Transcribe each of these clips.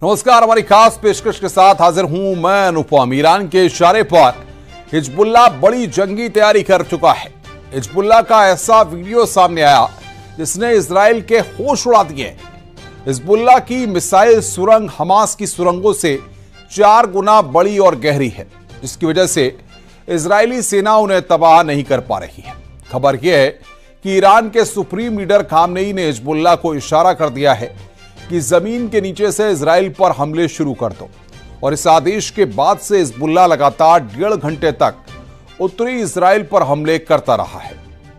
नमस्कार, हमारी खास पेशकश के साथ हाजिर हूं मैं अनुपम। ईरान के इशारे पर हिजबुल्लाह बड़ी जंगी तैयारी कर चुका है। हिजबुल्लाह का ऐसा वीडियो सामने आया जिसने इजराइल के होश उड़ा दिए। हिजबुल्लाह की मिसाइल सुरंग हमास की सुरंगों से 4 गुना बड़ी और गहरी है, जिसकी वजह से इजरायली सेना उन्हें तबाह नहीं कर पा रही है। खबर यह है कि ईरान के सुप्रीम लीडर खामनेई ने हिजबुल्लाह को इशारा कर दिया है कि जमीन के नीचे से इजराइल पर हमले शुरू कर दो, और इस आदेश के बाद से हिजबुल्लाह लगातार 1.5 घंटे तक उत्तरी इजराइल पर हमले करता रहा है।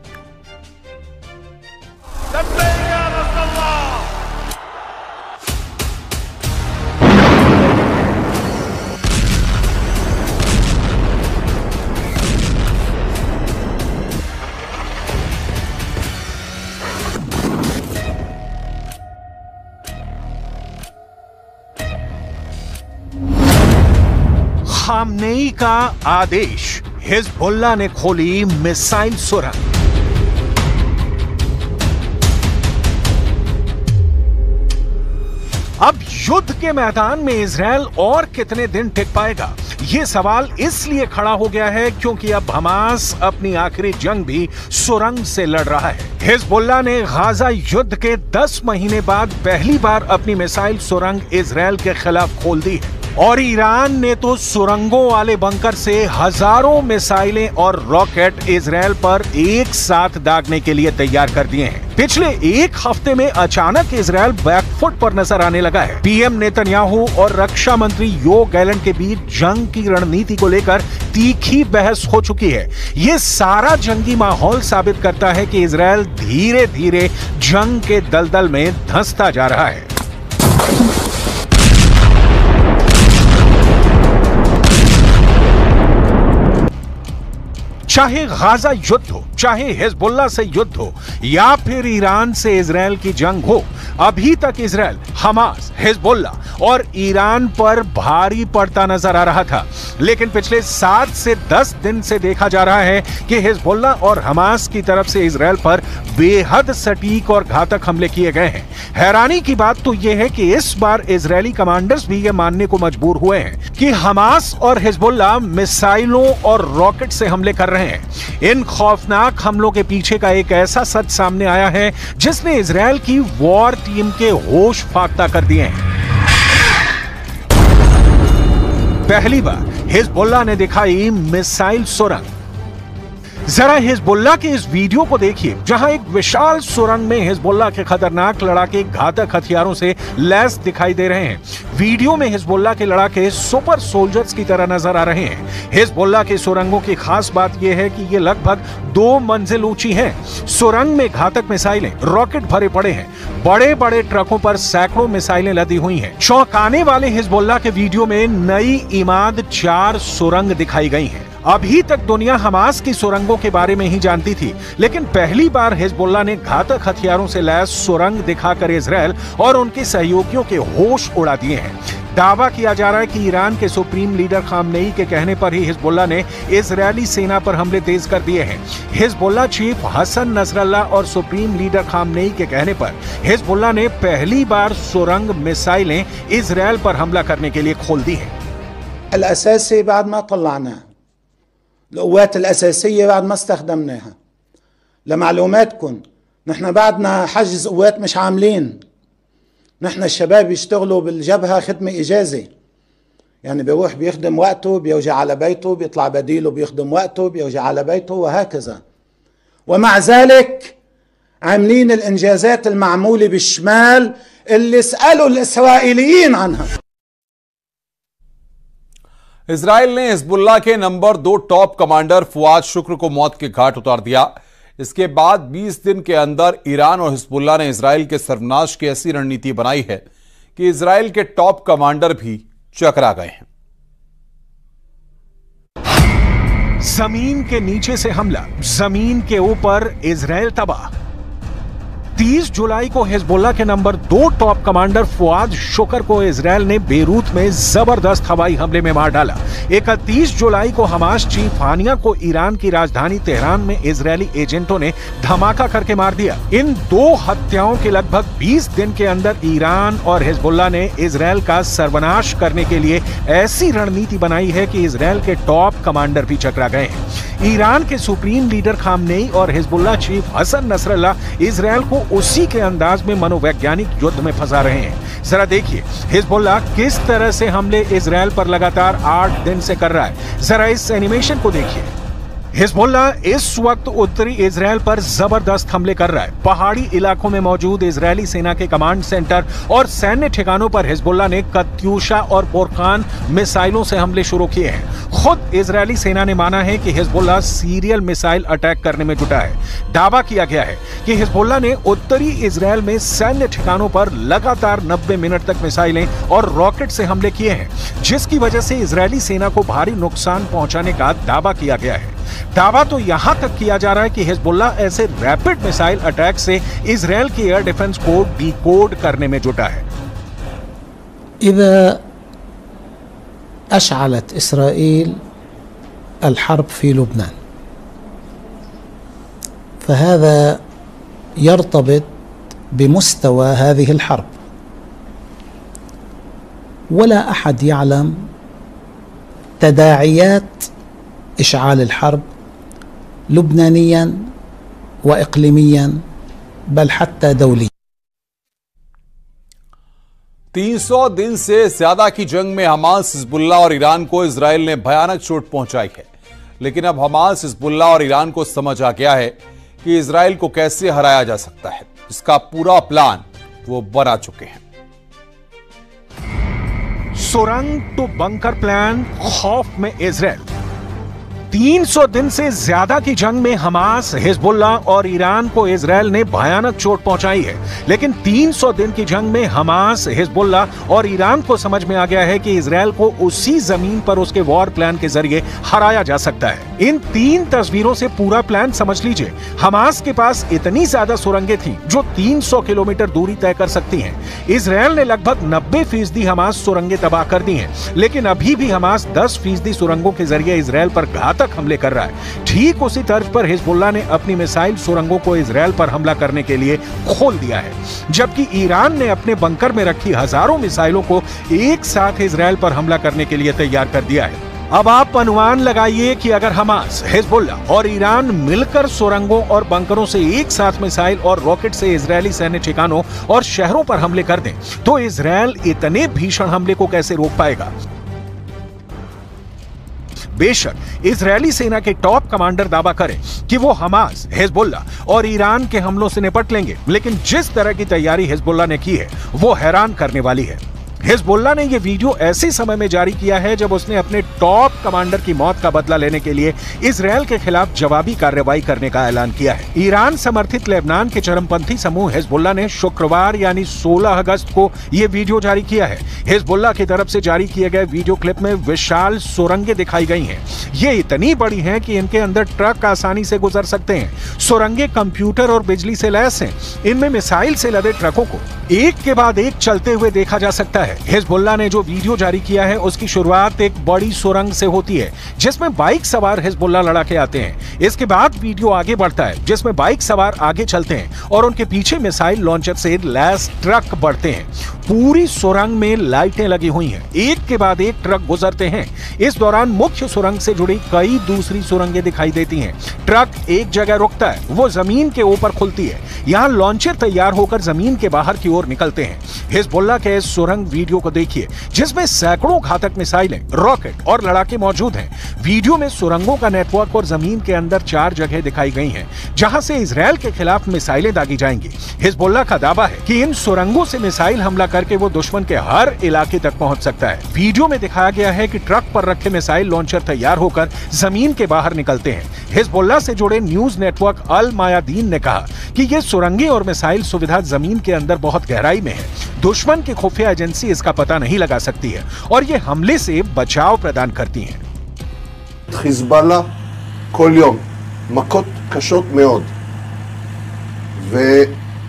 खामनेई का आदेश, हिजबुल्लाह ने खोली मिसाइल सुरंग। अब युद्ध के मैदान में इजराइल और कितने दिन टिक पाएगा, यह सवाल इसलिए खड़ा हो गया है क्योंकि अब हमास अपनी आखिरी जंग भी सुरंग से लड़ रहा है। हिजबुल्लाह ने गाजा युद्ध के 10 महीने बाद पहली बार अपनी मिसाइल सुरंग इजराइल के खिलाफ खोल दी है, और ईरान ने तो सुरंगों वाले बंकर से हजारों मिसाइलें और रॉकेट इजराइल पर एक साथ दागने के लिए तैयार कर दिए हैं। पिछले 1 हफ्ते में अचानक इजराइल बैकफुट पर नजर आने लगा है। पीएम नेतन्याहू और रक्षा मंत्री योव गैलेंट के बीच जंग की रणनीति को लेकर तीखी बहस हो चुकी है। ये सारा जंगी माहौल साबित करता है कि इजराइल धीरे धीरे जंग के दलदल में धंसता जा रहा है। चाहे गाजा युद्ध हो, चाहे हिजबुल्लाह से युद्ध हो, या फिर ईरान से इजराइल की जंग हो, अभी तक इजराइल हमास, हिजबुल्लाह और ईरान पर भारी पड़ता नजर आ रहा था। लेकिन पिछले 7 से 10 दिन से देखा जा रहा है कि हिजबुल्लाह और हमास की तरफ से इजराइल पर बेहद सटीक और घातक हमले किए गए हैं। हैरानी की बात तो यह है कि इस बार इजरायली कमांडर्स भी यह मानने को मजबूर हुए हैं कि हमास और हिजबुल्लाह मिसाइलों और रॉकेट से हमले कर रहे हैं। इन खौफनाक हमलों के पीछे का एक ऐसा सच सामने आया है जिसने इजराइल की वॉर टीम के होश फाख्ता कर दिए हैं। पहली बार हिजबुल्लाह ने दिखाई मिसाइल सुरंग। जरा हिजबुल्लाह के इस वीडियो को देखिए, जहां एक विशाल सुरंग में हिजबुल्लाह के खतरनाक लड़ाके घातक हथियारों से लैस दिखाई दे रहे हैं। वीडियो में हिजबुल्लाह के लड़ाके सुपर सोल्जर्स की तरह नजर आ रहे हैं। हिजबुल्लाह की सुरंगों की खास बात यह है कि ये लगभग 2 मंजिल ऊंची हैं। सुरंग में घातक मिसाइलें, रॉकेट भरे पड़े हैं। बड़े बड़े ट्रकों पर सैकड़ों मिसाइलें लदी हुई हैं। चौंकाने वाले हिजबुल्लाह के वीडियो में नई इमाद 4 सुरंग दिखाई गई हैं। अभी तक दुनिया हमास की सुरंगों के बारे में ही जानती थी, लेकिन पहली बार हिजबुल्लाह ने घातक हथियारों से लैस सुरंग दिखाकर इजराइल और उनके सहयोगियों के होश उड़ा दिए हैं। दावा किया जा रहा है कि ईरान के सुप्रीम लीडर खामनेई के कहने पर ही हिजबुल्लाह ने इजरायली सेना पर हमले तेज कर दिए हैं। हिजबुल्लाह चीफ हसन नसरल्लाह और सुप्रीम लीडर खामनेई के कहने पर हिजबुल्लाह ने पहली बार सुरंग मिसाइलें इजराइल पर हमला करने के लिए खोल दी हैं। الأساسي بعد ما طلعناه، القوات الأساسية بعد ما استخدمناها. لمعلوماتكم نحن بعدنا حجز قوات مش عاملين. نحن الشباب يشتغلوا بالجبهة خدمة إجازة، يعني بيروح بيخدم وقته بيرجع على بيته، بيطلع بديله بيخدم وقته بيرجع على بيته وهكذا. ومع ذلك عاملين الإنجازات المعمولة بالشمال اللي سألوا الإسرائيليين عنها. इजराइल ने हिजबुल्लाह के नंबर 2 टॉप कमांडर फुआद शुक्र को मौत के घाट उतार दिया। इसके बाद 20 दिन के अंदर ईरान और हिजबुल्लाह ने इजराइल के सर्वनाश की ऐसी रणनीति बनाई है कि इजराइल के टॉप कमांडर भी चकरा गए हैं। जमीन के नीचे से हमला, जमीन के ऊपर इजराइल तबाह। 30 जुलाई को हिजबुल्लाह के नंबर 2 टॉप कमांडर फुआद शुक्र को इजरायल ने बेरूत में जबरदस्त हवाई हमले में मार डाला। 31 जुलाई को हमास चीफ हानिया को ईरान की राजधानी तेहरान में इजरायली एजेंटों ने धमाका करके मार दिया। इन दो हत्याओं के लगभग 20 दिन के अंदर ईरान और हिजबुल्लाह ने इजरायल का सर्वनाश करने के लिए ऐसी रणनीति बनाई है कि इजरायल के टॉप कमांडर भी चकरा गए हैं। ईरान के सुप्रीम लीडर खामनेई और Hezbollah chief Hassan Nasrallah Israel को उसी के अंदाज में मनोवैज्ञानिक युद्ध में फंसा रहे हैं। जरा देखिए हिजबुल्लाह किस तरह से हमले इजरायल पर लगातार 8 दिन से कर रहा है। जरा इस एनिमेशन को देखिए। हिजबुल्लाह इस वक्त उत्तरी इजरायल पर जबरदस्त हमले कर रहा है। पहाड़ी इलाकों में मौजूद इजरायली सेना के कमांड सेंटर और सैन्य ठिकानों पर हिजबुल्लाह ने कत्यूशा और बोरकान मिसाइलों से हमले शुरू किए हैं। खुद इजरायली सेना ने माना है कि हिजबुल्लाह सीरियल मिसाइल अटैक करने में जुटा है। दावा किया गया है कि हिजबुल्लाह ने उत्तरी इजरायल में सैन्य ठिकानों पर लगातार 90 मिनट तक मिसाइलें और रॉकेट से हमले किए हैं, जिसकी वजह से इजरायली सेना को भारी नुकसान पहुंचाने का दावा किया गया है। दावा तो यहां तक किया जा रहा है कि हिजबुल्लाह ऐसे रैपिड मिसाइल अटैक से इजरायल के एयर डिफेंस को डिकोड करने में जुटा है। إذا أشعلت إسرائيل الحرب في لبنان فهذا يرتبط بمستوى هذه الحرب، ولا أحد يعلم تداعيات إشعال الحرب لبنانيا وإقليميا بل حتى دوليا। 300 दिन से ज्यादा की जंग में हमास, हिजबुल्लाह और ईरान को इजरायल ने भयानक चोट पहुंचाई है। लेकिन अब हमास, हिजबुल्लाह और ईरान को समझ आ गया है कि इजरायल को कैसे हराया जा सकता है। इसका पूरा प्लान वो बना चुके हैं। सुरंग टू बंकर प्लान, खौफ में इजरायल। 300 दिन से ज्यादा की जंग में हमास, हिजबुल्लाह और ईरान को इजरायल ने भयानक चोट पहुंचाई है। लेकिन 300 दिन की जंग में हमास, हिजबुल्लाह और ईरान को समझ में आ गया है कि इजरायल को उसी जमीन पर उसके वॉर प्लान के जरिए हराया जा सकता है। इन 3 तस्वीरों से पूरा प्लान समझ लीजिए। हमास के पास इतनी ज्यादा सुरंगें थीं जो 300 किलोमीटर दूरी तय कर सकती हैं। इजरायल ने लगभग 90% हमास सुरंगें तबाह कर दी हैं, लेकिन अभी भी हमास 10% सुरंगों के जरिए इजरायल पर घातक हमले कर रहा है। ठीक उसी तर्ज पर हिजबुल्लाह ने अपनी मिसाइल सुरंगों को इजरायल पर हमला करने के लिए खोल दिया है, जबकि ईरान ने अपने बंकर में रखी हजारों मिसाइलों को एक साथ इजरायल पर हमला करने के लिए तैयार कर दिया है। अब आप अनुमान लगाइए कि अगर हमास, हिजबुल्लाह और ईरान मिलकर सुरंगों और बंकरों से एक साथ मिसाइल और रॉकेट से इजरायली सैन्य ठिकानों और शहरों पर हमले कर दें, तो इजरायल इतने भीषण हमले को कैसे रोक पाएगा। बेशक इजरायली सेना के टॉप कमांडर दावा करें कि वो हमास, हिजबुल्लाह और ईरान के हमलों से निपट लेंगे, लेकिन जिस तरह की तैयारी हिजबुल्लाह ने की है वो हैरान करने वाली है। हिजबुल्लाह ने यह वीडियो ऐसे समय में जारी किया है जब उसने अपने टॉप कमांडर की मौत का बदला लेने के लिए इजरायल के खिलाफ जवाबी कार्रवाई करने का ऐलान किया है। ईरान समर्थित लेबनान के चरमपंथी समूह हिजबुल्लाह ने शुक्रवार यानी 16 अगस्त को यह वीडियो जारी किया है। हिजबुल्लाह की तरफ से जारी किए गए वीडियो क्लिप में विशाल सुरंगें दिखाई गई हैं। ये इतनी बड़ी हैं कि इनके अंदर ट्रक आसानी से गुजर सकते हैं। सुरंगें कंप्यूटर और बिजली से लैस हैं। इनमें मिसाइल से लदे ट्रकों को एक के बाद एक चलते हुए देखा जा सकता है। हिजबुल्लाह ने जो वीडियो जारी किया है उसकी शुरुआत एक बड़ी सुरंग से होती है जिसमें बाइक सवार हिजबुल्लाह लड़ाके आते हैं। इसके बाद वीडियो आगे बढ़ता है जिसमें बाइक सवार आगे चलते हैं और उनके पीछे मिसाइल लॉन्चर से लैस ट्रक बढ़ते हैं। पूरी सुरंग में लाइटें लगी हुई हैं, एक के बाद एक ट्रक गुजरते हैं। इस दौरान मुख्य सुरंग से जुड़ी कई दूसरी सुरंगें दिखाई देती हैं। ट्रक एक जगह रुकता है, वो जमीन के ऊपर खुलती है। यहाँ लॉन्चर तैयार होकर जमीन के बाहर की ओर निकलते हैं। हिजबुल्लाह के इस सुरंग वीडियो को देखिए जिसमें सैकड़ों घातक मिसाइलें, रॉकेट और लड़ाके मौजूद हैं। वीडियो में सुरंगों का नेटवर्क और जमीन के अंदर 4 जगह दिखाई गई हैं जहां से इजरायल के खिलाफ मिसाइलें दागी जाएंगी। हिजबुल्लाह का दावा है कि इन सुरंगों से मिसाइल हमला करके वो दुश्मन के हर इलाके तक पहुंच सकता है। वीडियो में दिखाया गया है कि ट्रक पर रखे मिसाइल लॉन्चर तैयार होकर जमीन के बाहर निकलते हैं। हिजबुल्लाह से जुड़े न्यूज नेटवर्क अल मायादीन ने कहा कि ये सुरंगें और मिसाइल सुविधा जमीन के अंदर बहुत गहराई में है। दुश्मन की खुफिया एजेंसी इसका पता नहीं लगा सकती है और ये हमले से बचाव प्रदान करती हैं। חיזבאללה כל יום מכות קשות מאוד,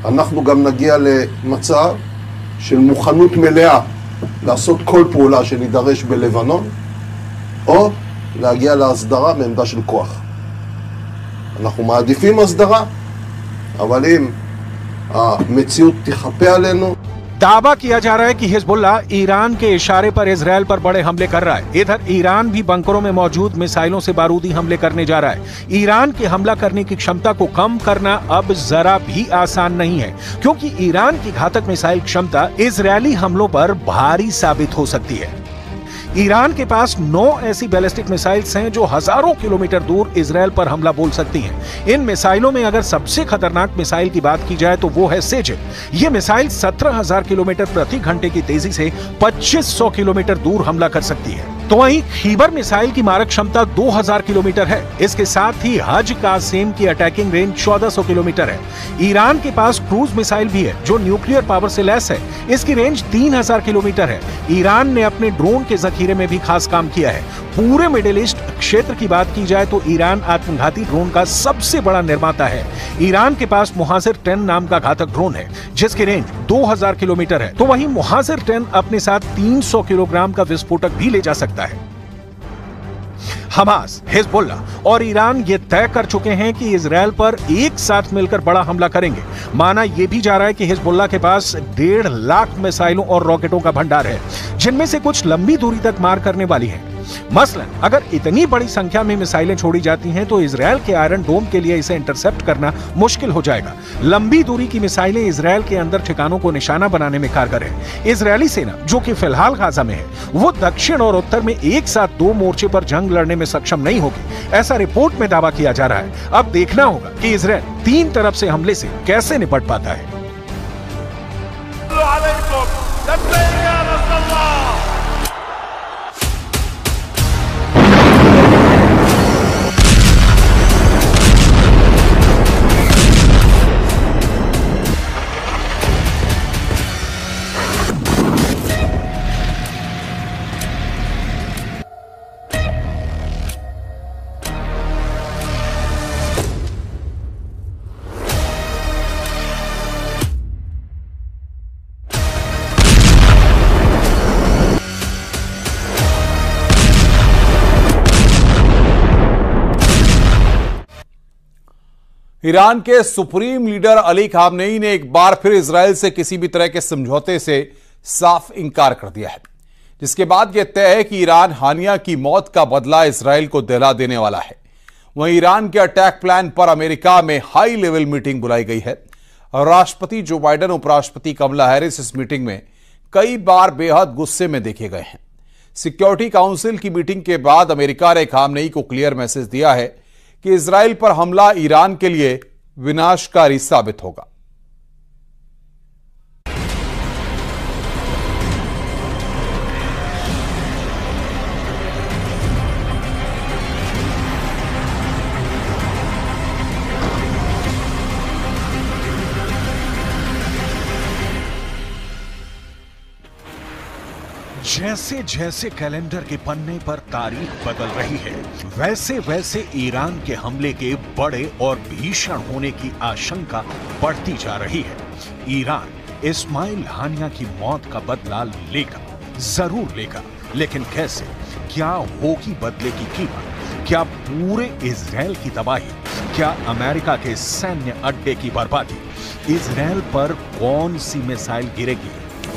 אנחנו גם נגיע למצב של מוכנות מלאה לעשות כל פעולה שנידרש בלבנון, או להגיע להסדרה בעמדה של כוח. אנחנו מעדיפים הסדרה, אבל אם המציאות תחפה עלינו, दावा किया जा रहा है कि हिजबुल्ला ईरान के इशारे पर इजराइल पर बड़े हमले कर रहा है। इधर ईरान भी बंकरों में मौजूद मिसाइलों से बारूदी हमले करने जा रहा है। ईरान के हमला करने की क्षमता को कम करना अब जरा भी आसान नहीं है, क्योंकि ईरान की घातक मिसाइल क्षमता इजरायली हमलों पर भारी साबित हो सकती है। ईरान के पास 9 ऐसी बैलिस्टिक मिसाइल्स हैं जो हजारों किलोमीटर दूर इजरायल पर हमला बोल सकती हैं। इन मिसाइलों में अगर सबसे खतरनाक मिसाइल की बात की जाए तो वो है सेजिल। ये मिसाइल 17,000 किलोमीटर प्रति घंटे की तेजी से 2500 किलोमीटर दूर हमला कर सकती है। तो वहीं खीबर मिसाइल की मारक क्षमता 2000 किलोमीटर है। इसके साथ ही हज कासिम की अटैकिंग रेंज 1400 किलोमीटर है। ईरान के पास क्रूज मिसाइल भी है जो न्यूक्लियर पावर से लैस है। इसकी रेंज 3000 किलोमीटर है। ईरान ने अपने ड्रोन के जखीरे में भी खास काम किया है। पूरे मिडिल ईस्ट क्षेत्र की बात की जाए तो ईरान आत्मघाती ड्रोन का सबसे बड़ा निर्माता है। ईरान के पास मुहाजिर 10 नाम का घातक ड्रोन है जिसकी रेंज 2000 किलोमीटर है। तो वहीं मुहाजिर 10 अपने साथ 300 किलोग्राम का विस्फोटक भी ले जा सकता है। हमास, हिजबुल्ला और ईरान ये तय कर चुके हैं कि इजरायल पर एक साथ मिलकर बड़ा हमला करेंगे। माना यह भी जा रहा है कि हिजबुल्ला के पास 1.5 लाख मिसाइलों और रॉकेटों का भंडार है, जिनमें से कुछ लंबी दूरी तक मार करने वाली हैं। मसलन अगर इतनी बड़ी संख्या में मिसाइलें छोड़ी जाती हैं तो इजरायल के आयरन डोम के लिए इसे इंटरसेप्ट करना मुश्किल हो जाएगा। लंबी दूरी की मिसाइलें इजरायल के अंदर ठिकानों को निशाना बनाने में कारगर है। इजरायली सेना, जो कि फिलहाल गाजा में है, वो दक्षिण और उत्तर में एक साथ 2 मोर्चे पर जंग लड़ने में सक्षम नहीं होगी, ऐसा रिपोर्ट में दावा किया जा रहा है। अब देखना होगा कि इजरायल 3 तरफ से हमले से कैसे निपट पाता है। ईरान के सुप्रीम लीडर अली खामनेई ने एक बार फिर इजरायल से किसी भी तरह के समझौते से साफ इनकार कर दिया है, जिसके बाद यह तय है कि ईरान हानिया की मौत का बदला इजरायल को दिला देने वाला है। वहीं ईरान के अटैक प्लान पर अमेरिका में हाई लेवल मीटिंग बुलाई गई है। राष्ट्रपति जो बाइडेन, उपराष्ट्रपति कमला हैरिस इस मीटिंग में कई बार बेहद गुस्से में देखे गए हैं। सिक्योरिटी काउंसिल की मीटिंग के बाद अमेरिका ने खामनेई को क्लियर मैसेज दिया है कि इजरायल पर हमला ईरान के लिए विनाशकारी साबित होगा। जैसे जैसे कैलेंडर के पन्ने पर तारीख बदल रही है, वैसे वैसे ईरान के हमले के बड़े और भीषण होने की आशंका बढ़ती जा रही है। ईरान इस्माइल हानिया की मौत का बदला लेगा, जरूर लेगा, लेकिन कैसे? क्या होगी बदले की कीमत? क्या पूरे इजरायल की तबाही? क्या अमेरिका के सैन्य अड्डे की बर्बादी? इजरायल पर कौन सी मिसाइल गिरेगी?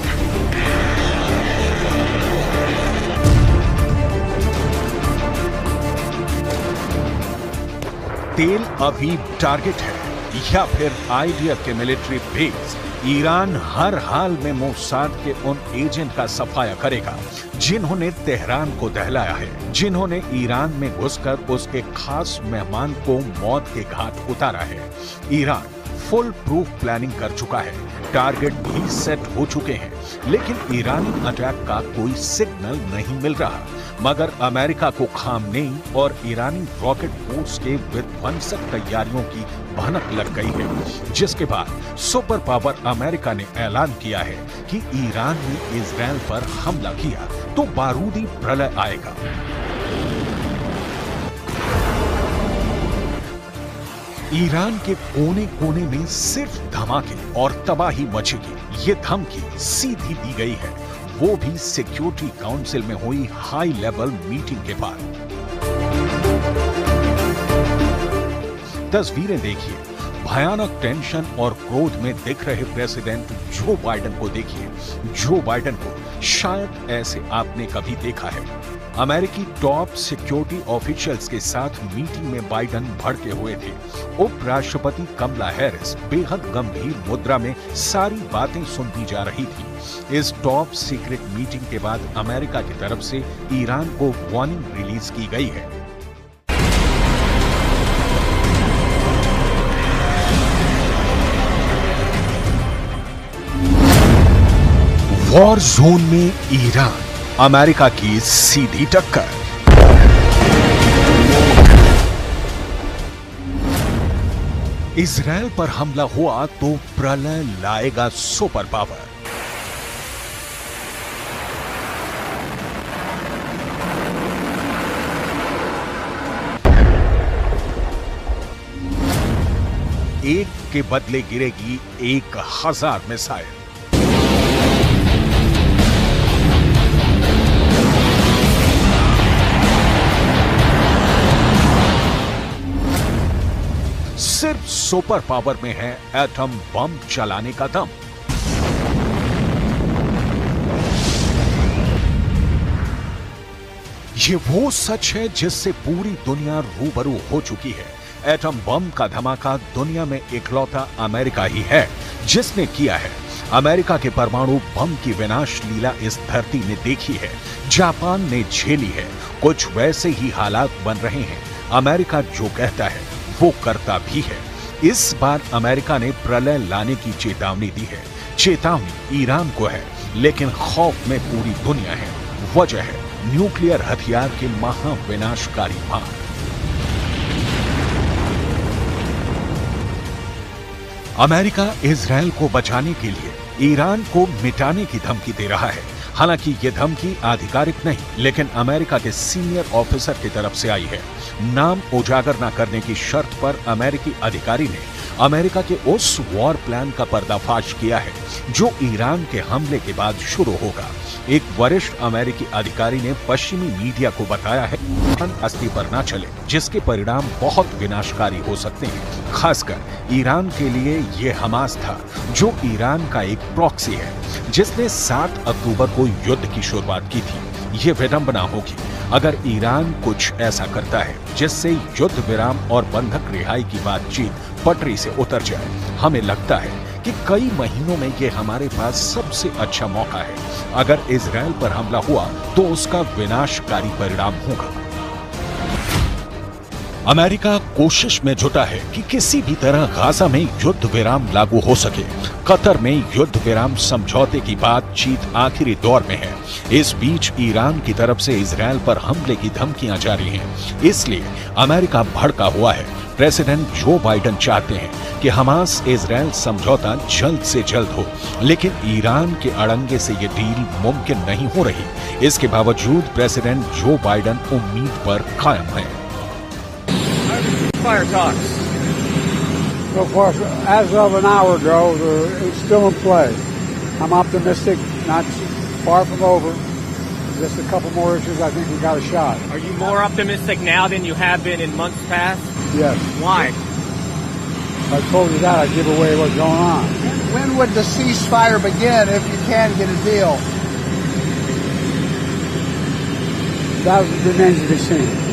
तेल अवीव टारगेट है या फिर आईडीएफ के मिलिट्री बेस? ईरान हर हाल में मोसाद के उन एजेंट का सफाया करेगा जिन्होंने तेहरान को दहलाया है, जिन्होंने ईरान में घुसकर उसके खास मेहमान को मौत के घाट उतारा है। ईरान फुल प्रूफ प्लानिंग कर चुका है, टारगेट भी सेट हो चुके हैं, लेकिन ईरानी अटैक का कोई सिग्नल नहीं मिल रहा। मगर अमेरिका को खामनेई और ईरानी रॉकेट फोर्स के विध्वंसक तैयारियों की भनक लग गई है, जिसके बाद सुपर पावर अमेरिका ने ऐलान किया है कि ईरान ने इजरायल पर हमला किया तो बारूदी प्रलय आएगा। ईरान के कोने कोने में सिर्फ धमाके और तबाही मचेगी, ये धमकी सीधी दी गई है, वो भी सिक्योरिटी काउंसिल में हुई हाई लेवल मीटिंग के बाद। तस्वीरें देखिए, भयानक टेंशन और क्रोध में दिख रहे प्रेसिडेंट जो बाइडेन को देखिए। जो बाइडेन को शायद ऐसे आपने कभी देखा है। अमेरिकी टॉप सिक्योरिटी ऑफिशियल्स के साथ मीटिंग में बाइडेन भड़के हुए थे। उपराष्ट्रपति कमला हैरिस बेहद गंभीर मुद्रा में सारी बातें सुनती जा रही थी। इस टॉप सीक्रेट मीटिंग के बाद अमेरिका की तरफ से ईरान को वार्निंग रिलीज की गई है। वॉर जोन में ईरान, अमेरिका की सीधी टक्कर। इजरायल पर हमला हुआ तो प्रलय लाएगा सुपर पावर। एक के बदले गिरेगी 1000 मिसाइल। सिर्फ सुपर पावर में है एटम बम चलाने का दम। ये वो सच है जिससे पूरी दुनिया रूबरू हो चुकी है। एटम बम का धमाका दुनिया में इकलौता अमेरिका ही है जिसने किया है। अमेरिका के परमाणु बम की विनाश लीला इस धरती ने देखी है, जापान ने झेली है। कुछ वैसे ही हालात बन रहे हैं। अमेरिका जो कहता है वो करता भी है। इस बार अमेरिका ने प्रलय लाने की चेतावनी दी है। चेतावनी ईरान को है, लेकिन खौफ में पूरी दुनिया है। वजह है न्यूक्लियर हथियार के महाविनाशकारी बाण। अमेरिका इजरायल को बचाने के लिए ईरान को मिटाने की धमकी दे रहा है। हालांकि ये धमकी आधिकारिक नहीं, लेकिन अमेरिका के सीनियर ऑफिसर की तरफ से आई है। नाम उजागर न करने की शर्त पर अमेरिकी अधिकारी ने अमेरिका के उस वॉर प्लान का पर्दाफाश किया है जो ईरान के हमले के बाद शुरू होगा। एक वरिष्ठ अमेरिकी अधिकारी ने पश्चिमी मीडिया को बताया है अस्ति पर न चले, जिसके परिणाम बहुत विनाशकारी हो सकते हैं। खासकर ईरान के लिए ये हमास था, जो ईरान का एक प्रॉक्सी है, जिसने 7 अक्टूबर को युद्ध की शुरुआत की थी। ये विडंबना होगी अगर ईरान कुछ ऐसा करता है जिससे युद्ध विराम और बंधक रिहाई की बातचीत पटरी से उतर जाए। हमें लगता है कि कई महीनों में ये हमारे पास सबसे अच्छा मौका है। अगर इजरायल पर हमला हुआ तो उसका विनाशकारी परिणाम होगा। अमेरिका कोशिश में जुटा है कि किसी भी तरह गाजा में युद्ध विराम लागू हो सके। कतर में युद्ध विराम समझौते की बातचीत आखिरी दौर में है। इस बीच ईरान की तरफ से इजरायल पर हमले की धमकियां जारी हैं। इसलिए अमेरिका भड़का हुआ है। प्रेसिडेंट जो बाइडेन चाहते हैं कि हमास इजरायल समझौता जल्द से जल्द हो, लेकिन ईरान के अड़ंगे से ये डील मुमकिन नहीं हो रही। इसके बावजूद प्रेसिडेंट जो बाइडेन उम्मीद पर कायम है। Fire talks. So far, as of an hour ago, it's still in play. I'm optimistic, not far from over. Just a couple more issues, I think we got a shot. Are you more optimistic now than you have been in months past? Yes. Why? If I told you that, I'd give away what's going on. When would the ceasefire begin if you can get a deal? That remains to be seen.